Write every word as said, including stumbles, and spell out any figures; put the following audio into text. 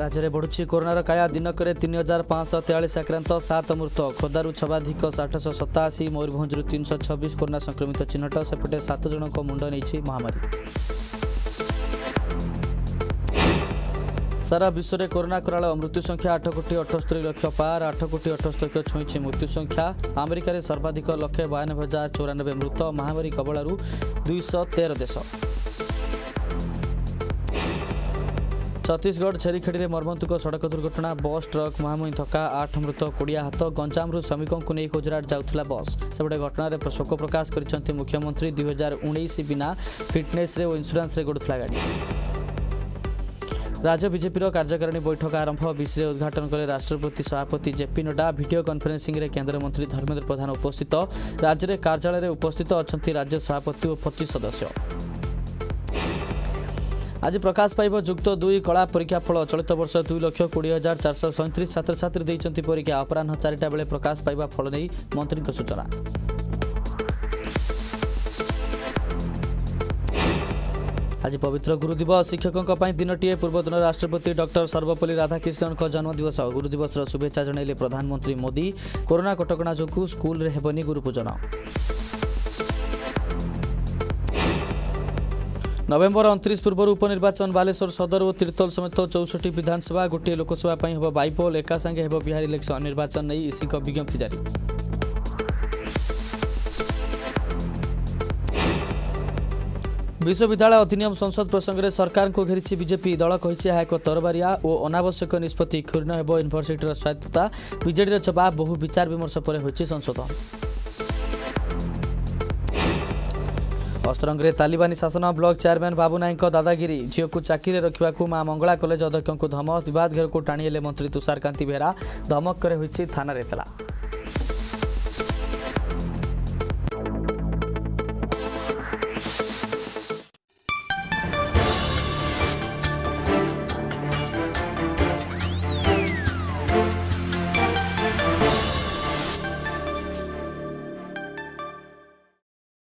राज्य में बढ़ुची कोरोनार काया दिनक तीन हजार पाँच शह तेयालीस आक्रांत सात मृत खोदारू छबाधिक आठश सताशी मयूरभंजु तीन सौ छब्बीस कोरोना संक्रमित चिन्हट सेपटे सात जन मुंड नहीं महामारी। सारा विश्व में कोरोना कराल मृत्यु संख्या आठ कोटी अठस्तरी लक्ष पार आठ कोटी अठस्तरी को छुई मृत्यु संख्या। अमेरिका में सर्वाधिक लक्षे बयानबे हजार चौरानबे मृत महामारी कबलू दुईश तेर देश। छत्तीसगढ़ छेरीखेड़ी में मर्मन्तुक सड़क दुर्घटना बस ट्रक मुहांमुही धक्का आठ मृत कोड़िया हाथ गंजामु श्रमिकों को नहीं गुजरात जाऊला बस सेपटे घटन में शोक प्रकाश कर मुख्यमंत्री दुई हजार उन्नीस बिना फिटनेस और इंश्योरेंस गड़ुला गाड़ी। राज्य बीजेपी कार्यकारिणी बैठक आरंभ बीस उद्घाटन कले राष्ट्रपति सभापति जेपी नड्डा वीडियो कॉन्फ्रेंसिंग रे केंद्र मंत्री धर्मेंद्र प्रधान उपस्थित राज्य में कार्यालय में उपस्थित अच्छा राज्य सभापति और पच्चीस सदस्य। आज प्रकाश पाइब युक्त दुई कला परीक्षा फल चलित वर्ष दुई लक्ष कोड़े हजार चार सौ सैंतीस छात्र छात्री देइचंती परीक्षा अपराह चारिटा बेले प्रकाश पाइबा फल नहीं मंत्री सूचना। आज पवित्र गुरु दिवस शिक्षकों दिनटीए पूर्वतन राष्ट्रपति डॉक्टर सर्वपल्ली राधाकृष्णन जन्मदिवस गुरु दिवस शुभेच्छा जनइले प्रधानमंत्री मोदी। कोरोना कटकणा जो स्कूल रे हेबनी गुरुपूजन। नवेम्बर उनतीस पूर्व उपनिर्वाचन बालेश्वर सदर और तीर्तोल समेत चौसठी विधानसभा गोटे लोकसभा हम बाइपोल एका संगे हेब बिहार इलेक्शन निर्वाचन नहीं ईसी विज्ञप्ति जारी। विश्वविद्यालय अधिनियम संसद प्रसंग में सरकार को घेरी बीजेपी दल कही एक तरबारिया और अनावश्यक निष्पत्ति क्षुण्ण हेब यूनिभर्सिटी स्वायत्तता बीजेडी जवाब बहु विचार विमर्श पर होइछि संशोधन। अस्तरंगे तालिबानी शासन ब्लॉक चेयरमैन बाबू नाईक दादागिरी झील को चाकरी रखा मां मंगला कॉलेज अध्यक्ष को धमक विवाद घेर को टाणी मंत्री तुषार कांति बेहरा धमक करे होइछि थाना एतला।